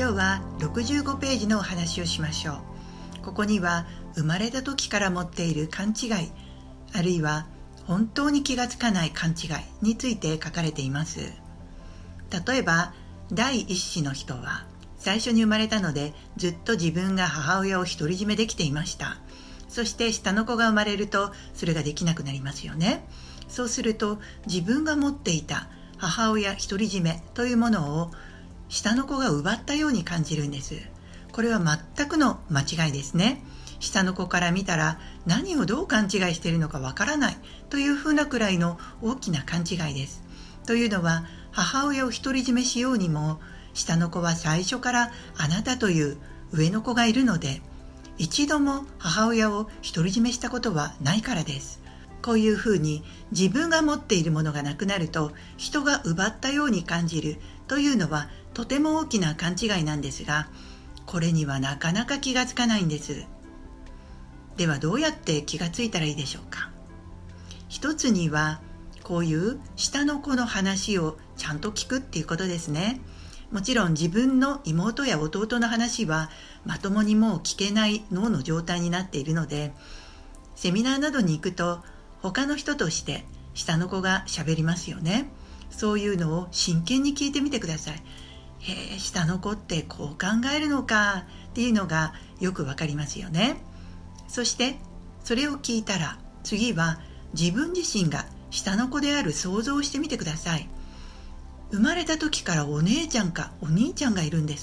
今日は65ページのお話をしましょう。ここには生まれた時から持っている勘違い、あるいは本当に気がつかない勘違いについて書かれています。例えば第一子の人は最初に生まれたのでずっと自分が母親を独り占めできていました。そして下の子が生まれるとそれができなくなりますよね。そうすると自分が持っていた母親独り占めというものを下の子が奪ったように感じるんです。これは全くの間違いですね。下の子から見たら何をどう勘違いしているのかわからないというふうなくらいの大きな勘違いです。というのは母親を独り占めしようにも下の子は最初からあなたという上の子がいるので一度も母親を独り占めしたことはないからです。こういうふうに自分が持っているものがなくなると人が奪ったように感じるというのはとても大きな勘違いなんですが、これにはなかなか気がつかないんです。ではどうやって気がついたらいいでしょうか。一つにはこういう下の子の話をちゃんと聞くっていうことですね。もちろん自分の妹や弟の話はまともにもう聞けない脳の状態になっているので、セミナーなどに行くと他の人として下の子が喋りますよね。そういうのを真剣に聞いてみてください。下の子ってこう考えるのかっていうのがよくわかりますよね。そしてそれを聞いたら次は自分自身が下の子である想像をしてみてください。生まれた時からお姉ちゃんかお兄ちゃんがいるんです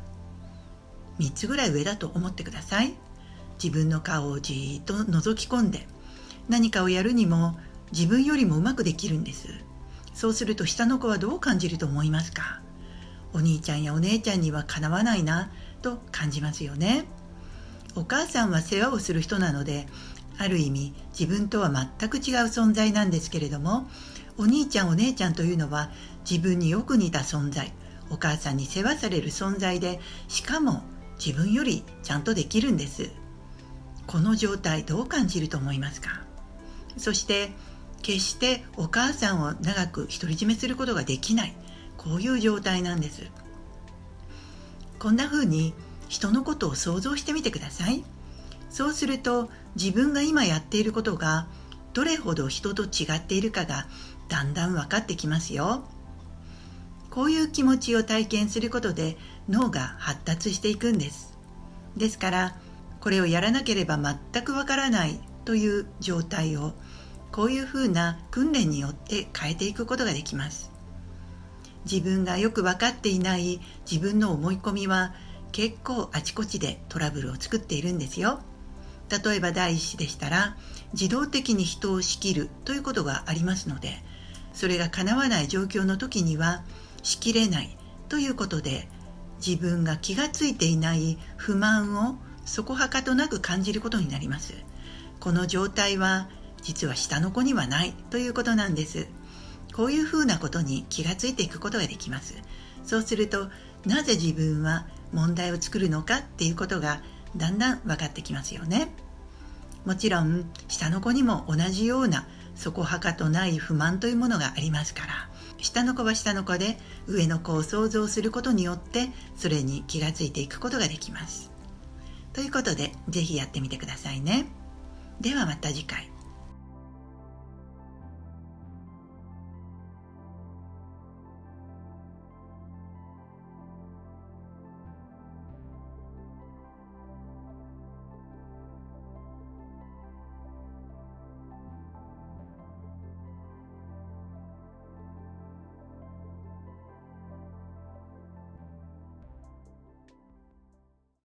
。3つぐらい上だと思ってください。自分の顔をじーっと覗き込んで何かをやるにも自分よりもうまくできるんです。そうすると下の子はどう感じると思いますか。お兄ちゃんやお姉ちゃんにはかなわないなと感じますよね。お母さんは世話をする人なのである意味自分とは全く違う存在なんですけれども、お兄ちゃんお姉ちゃんというのは自分によく似た存在、お母さんに世話される存在で、しかも自分よりちゃんとできるんです。この状態どう感じると思いますか。そして決してお母さんを長く独り占めすることができない、こういう状態なんです。こんな風に人のことを想像してみてください。そうすると自分が今やっていることがどれほど人と違っているかがだんだん分かってきますよ。こういう気持ちを体験することで脳が発達していくんです。ですからこれをやらなければ全く分からないという状態をこういうふうな訓練によって変えていくことができます。自分がよく分かっていない自分の思い込みは結構あちこちでトラブルを作っているんですよ。例えば第一子でしたら自動的に人を仕切るということがありますので、それが叶わない状況の時には仕切れないということで自分が気がついていない不満をそこはかとなく感じることになります。この状態は実は下の子にはないということなんです。こういうふうなことに気がついていくことができます。そうするとなぜ自分は問題を作るのかっていうことがだんだん分かってきますよね。もちろん下の子にも同じようなそこはかとない不満というものがありますから、下の子は下の子で上の子を想像することによってそれに気がついていくことができます。ということでぜひやってみてくださいね。ではまた次回。